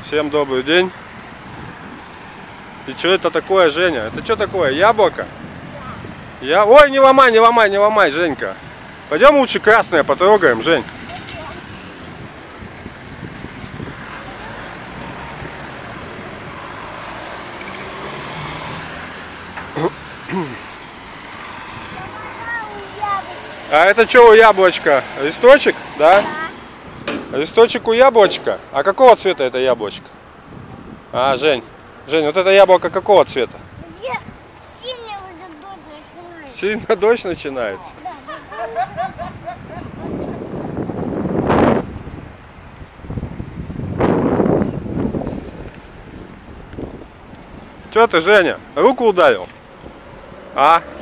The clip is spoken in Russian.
Всем добрый день. И что это такое, Женя? Это что такое? Яблоко? Ой, не ломай, не ломай, не ломай, Женька. Пойдем лучше красное потрогаем, Жень. А это что у яблочка? Листочек, да? Листочек у яблочка. А какого цвета это яблочко? А, Жень, вот это яблоко какого цвета? Где сильно уже дождь начинается. Сильно дождь начинается? Что ты, Женя, руку ударил? А?